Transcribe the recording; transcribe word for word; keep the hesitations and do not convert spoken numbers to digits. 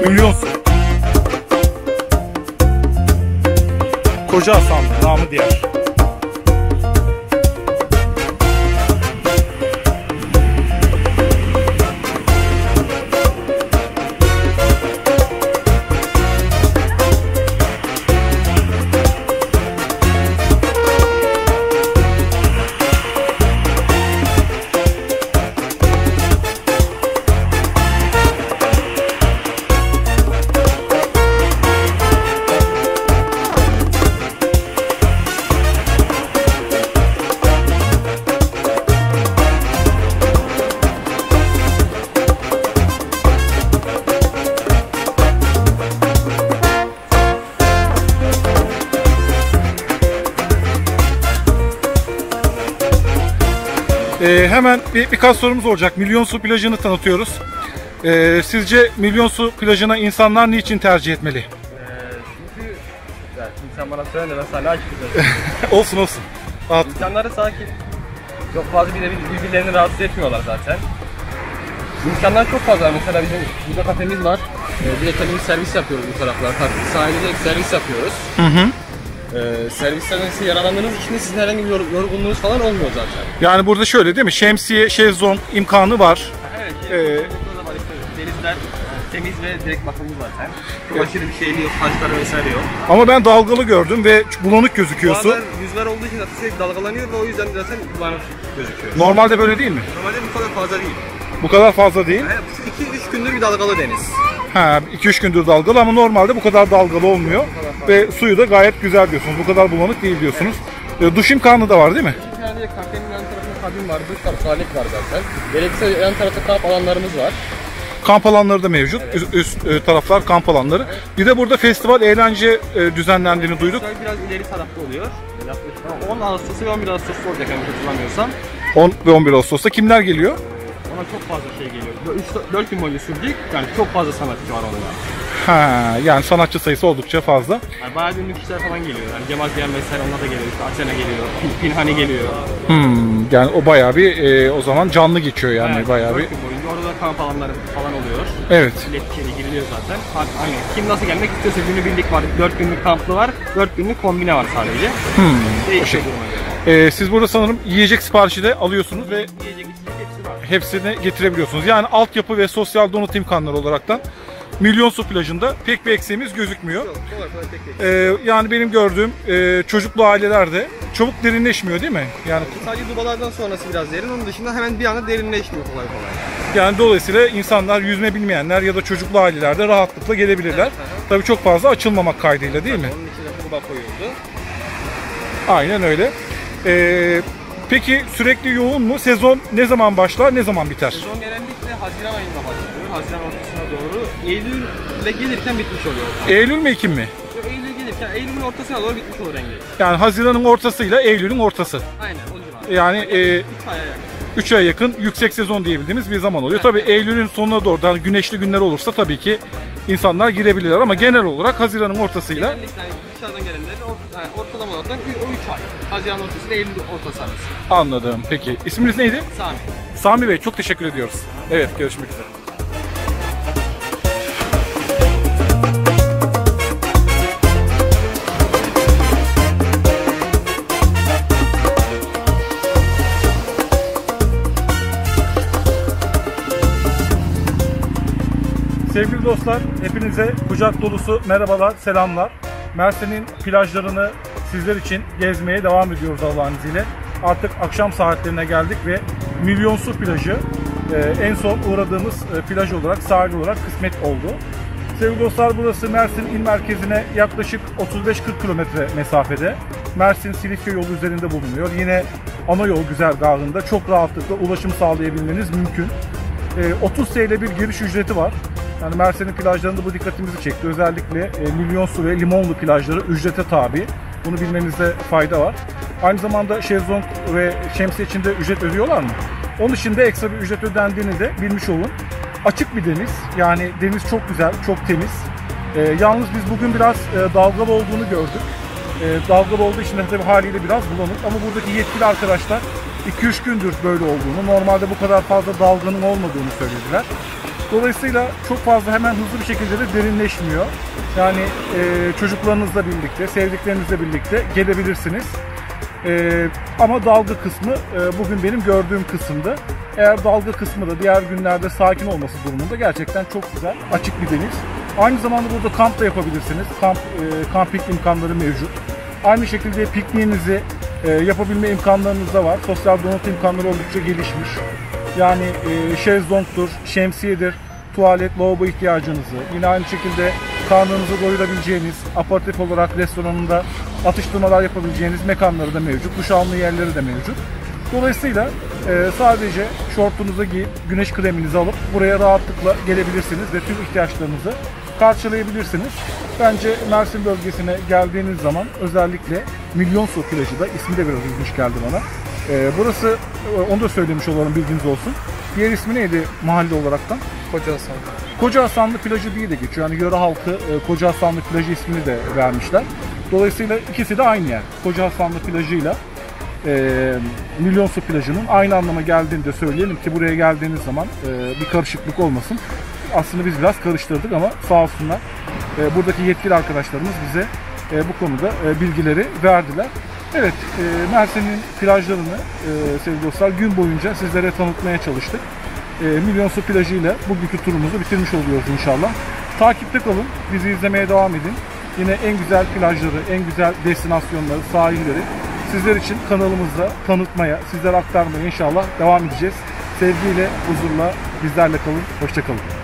Milyon Su. Koca Hasan namı diğer. Ee, hemen bir, birkaç sorumuz olacak. Milyon Su plajını tanıtıyoruz. Ee, sizce Milyon Su plajına insanlar niçin tercih etmeli? Ee, çünkü yani insan bana söyler de ben sana açıkçası. Olsun olsun. Rahat. İnsanları sakin. Çok fazla birbirlerini rahatsız etmiyorlar zaten. İmkanlar çok fazla. Mesela bizim burada kafemiz var. Ee, bir de kendimiz servis yapıyoruz bu taraflara. Sahilde de servis yapıyoruz. Hı hı. Ee, servislerden size yaralandığınız için sizin herhangi bir yorgunluğunuz falan olmuyor zaten. Yani burada şöyle değil mi? Şemsiye, şezlong imkanı var. Evet, şey, ee, var işte, denizler temiz ve direkt bakımlı zaten. Çok evet. Aşırı bir şey yok, taşlar vesaire yok. Ama ben dalgalı gördüm ve bulanık gözüküyor su. Rüzgar olduğu için zaten sürekli dalgalanıyor ve o yüzden zaten bulanık gözüküyor. Normalde böyle değil mi? Normalde bu kadar fazla değil. Bu kadar fazla değil. Yani iki üç gündür bir dalgalı deniz. Ha, iki üç gündür dalgalı ama normalde bu kadar dalgalı olmuyor. Ve suyu da gayet güzel diyorsunuz. Bu kadar bulanık değil diyorsunuz. Evet. E, duş imkanı da var değil mi? Bir tane de kafenin yan tarafında kabin var, duş var, tuvalet var zaten. Gerekirse yan tarafta kamp alanlarımız var. Kamp alanları da mevcut. Evet. Üst, üst e, taraflar kamp alanları. Evet. Bir de burada festival, eğlence e, düzenlendiğini duyduk. Biraz ileri tarafta oluyor. on Ağustos'ta ve on bir Ağustos'ta olacak yani hatırlamıyorsam. on ve on bir Ağustos'ta kimler geliyor? Ona çok fazla şey geliyor. üç dört gün boyunca sürecek. Yani çok fazla sanatçı var onunla. Ha, yani sanatçı sayısı oldukça fazla. Yani bayağı ünlü kişiler falan geliyor. Yani Cemal Ziyan vesaire onlar da geliyor. İşte Asena geliyor. Pinhani geliyor. Hmm, yani o bayağı bir e, o zaman canlı geçiyor yani evet, bayağı bir. Boyunca orada da kamp alanları falan oluyor. Evet. İletişime giriliyor zaten. Aynen. Kim nasıl gelmek istiyorsa günübirlik var. dört günlük kamplı var. dört günlük kombine var sadece. Hmm. Değişiyor duruma göre. Ee, siz burada sanırım yiyecek siparişi de alıyorsunuz ve yiyecek içecek hepsi var. Hepsini getirebiliyorsunuz. Yani altyapı ve sosyal donat imkanları olaraktan Milyon Su plajında pek bir eksiğimiz gözükmüyor. Yok, kolay kolay pek ee, yani benim gördüğüm e, çocuklu ailelerde çabuk derinleşmiyor değil mi? Yani sadece dubalardan sonrası biraz derin. Onun dışında hemen bir anda derinleşmiyor kolay kolay. Yani dolayısıyla insanlar yüzme bilmeyenler ya da çocuklu ailelerde rahatlıkla gelebilirler. Evet, tabii çok fazla açılmamak kaydıyla değil mi? Onun içine duba koyuldu. Aynen öyle. Ee, peki sürekli yoğun mu? Sezon ne zaman başlar, ne zaman biter? Sezon genellikle Haziran ayında başlıyor. Haziran ortasına doğru. Eylül'le gelirken bitmiş oluyor. Eylül mü, Ekim mi? Yok, Eylül gelirken Eylül'ün ortasına doğru bitmiş olur rengi. Yani Haziran'ın ortasıyla Eylül'ün ortası. Aynen o civarı. Yani e, üç aya yakın. üç aya yakın yüksek sezon diyebildiğimiz bir zaman oluyor. Evet. Tabii Eylül'ün sonuna doğru yani güneşli günler olursa tabii ki insanlar girebilirler ama genel olarak Haziran'ın ortasıyla. Genellikle yani dışarıdan gelenler yani ortalama olarak o üç ay. Haziran ortası ile Eylül ortası arası. Anladım. Peki. İsminiz neydi? Sami. Sami Bey çok teşekkür ediyoruz. Evet, görüşmek üzere. Sevgili dostlar, hepinize kucak dolusu merhabalar, selamlar. Mersin'in plajlarını sizler için gezmeye devam ediyoruz Allah'ın izniyle. Artık akşam saatlerine geldik ve Milyon Su plajı e, en son uğradığımız e, plaj olarak, sahil olarak kısmet oldu. Sevgili dostlar, burası Mersin il merkezine yaklaşık otuz beş kırk kilometre mesafede. Mersin Silifke yolu üzerinde bulunuyor. Yine ana yol güzergahında çok rahatlıkla ulaşım sağlayabilmeniz mümkün. E, otuz TL bir giriş ücreti var. Yani Mersin'in plajlarında bu dikkatimizi çekti. Özellikle e, Milyon Su ve Limonlu plajları ücrete tabi. Bunu bilmenizde fayda var. Aynı zamanda şezlong ve şemsiye için de ücret ödüyorlar mı? Onun için de ekstra bir ücret ödendiğini de bilmiş olun. Açık bir deniz. Yani deniz çok güzel, çok temiz. E, yalnız biz bugün biraz e, dalgalı olduğunu gördük. E, dalgalı olduğu için de tabii haliyle biraz bulanık. Ama buradaki yetkili arkadaşlar iki üç gündür böyle olduğunu, normalde bu kadar fazla dalganın olmadığını söylediler. Dolayısıyla çok fazla hemen hızlı bir şekilde de derinleşmiyor. Yani e, çocuklarınızla birlikte, sevdiklerinizle birlikte gelebilirsiniz. E, ama dalga kısmı e, bugün benim gördüğüm kısımdı. Eğer dalga kısmı da diğer günlerde sakin olması durumunda gerçekten çok güzel, açık bir deniz. Aynı zamanda burada kamp da yapabilirsiniz. Kamp, e, kamping imkanları mevcut. Aynı şekilde pikniğinizi e, yapabilme imkanlarınız da var. Sosyal donatı imkanları oldukça gelişmiş. Yani e, şezlongtur, şemsiyedir, tuvalet, lavabo ihtiyacınızı, yine aynı şekilde karnınızı doyurabileceğiniz, aperatif olarak restoranında atıştırmalar yapabileceğiniz mekanları da mevcut, duş alma yerleri de mevcut. Dolayısıyla e, sadece şortunuzu giyip güneş kreminizi alıp buraya rahatlıkla gelebilirsiniz ve tüm ihtiyaçlarınızı karşılayabilirsiniz. Bence Mersin bölgesine geldiğiniz zaman özellikle Milyonsu plajı da, ismi de biraz ilginç geldi bana. E, burası, onu da söylemiş olalım, bilginiz olsun. Diğer ismi neydi mahalle olaraktan? Koca Hasan. Koca Hasanlı plajı diye de geçiyor. Yani yöre halkı e, Koca Hasanlı plajı ismini de vermişler. Dolayısıyla ikisi de aynı yer. Koca Hasanlı plajıyla e, Milyonsu plajının aynı anlama geldiğini de söyleyelim ki buraya geldiğiniz zaman e, bir karışıklık olmasın. Aslında biz biraz karıştırdık ama sağ olsunlar e, buradaki yetkili arkadaşlarımız bize e, bu konuda e, bilgileri verdiler. Evet, e, Mersin'in plajlarını e, sevgili dostlar gün boyunca sizlere tanıtmaya çalıştık. E, Milyonsu plajı ile bugünkü turumuzu bitirmiş oluyoruz inşallah. Takipte kalın, bizi izlemeye devam edin. Yine en güzel plajları, en güzel destinasyonları, sahilleri sizler için kanalımızda tanıtmaya, sizlere aktarmaya inşallah devam edeceğiz. Sevgiyle, huzurla bizlerle kalın, hoşça kalın.